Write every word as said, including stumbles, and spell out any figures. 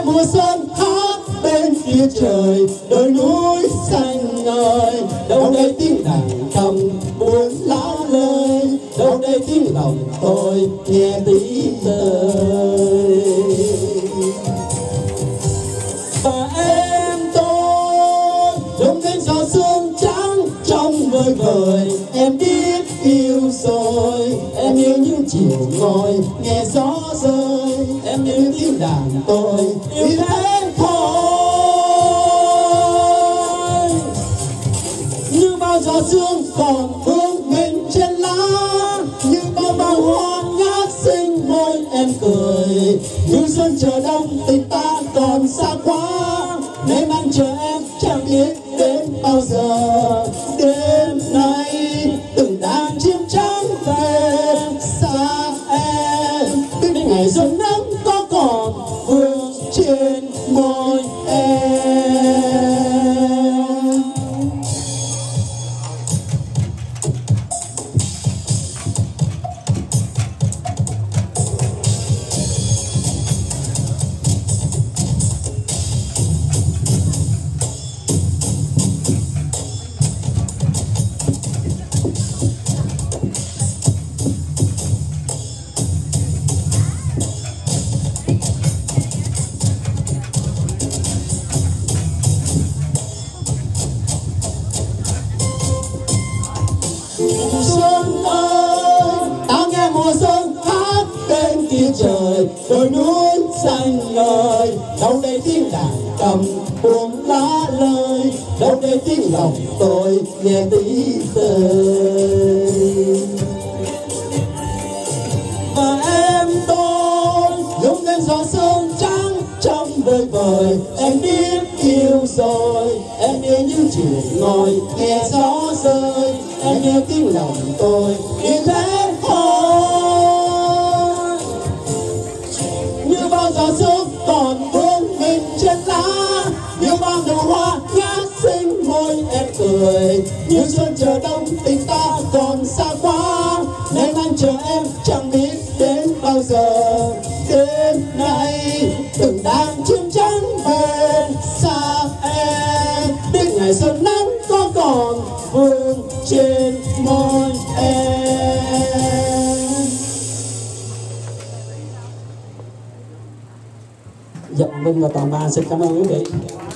mùa xuân hát bên kia trời, đồi núi xanh ngời. Đâu đây tiếng đàn cầm buồn lá lời, đâu đây tiếng lòng tôi nghe tí tơi. Và em tôi giống cánh gió sương trắng trong vời vời. Em biết yêu rồi, em yêu những chiều ngồi nghe gió rơi. Em yêu tiếng đàn tôi yêu thế thôi. Như bao gió sương còn vương mình trên lá, như bao bao hoa ngát xinh môi em cười. Như xuân chờ đông tình ta còn xa quá, nên anh chờ em chẳng biết đến bao giờ. Đêm nay từng đàn chim trắng về xa em, biết ngày xuân nắng có còn vương trên môi em. Xuân ơi, tao nghe mùa xuân hát bên kia trời, đồi núi xanh ngời. Đâu đây tiếng đàn cầm buông lá lời, đâu đây tiếng lòng tôi nghe tí tơi. Và em tôi giống cánh gió sương trắng trong vời vời. Em biết yêu rồi, em yêu những chiều ngồi nghe gió rơi. Em yêu tiếng lòng tôi như thế thôi. Như bao gió sương còn vương mình trên lá, như bao nụ hoa ngát xinh môi em cười. Như xuân chờ đông tình ta còn xa quá, nên anh chờ em chẳng biết đến bao giờ. Đêm nay từng đàn chim trắng về xa em, đến ngày xuân nắng có còn vương trên môi em. Dạ, Vinh và toàn ban xin cảm ơn quý vị.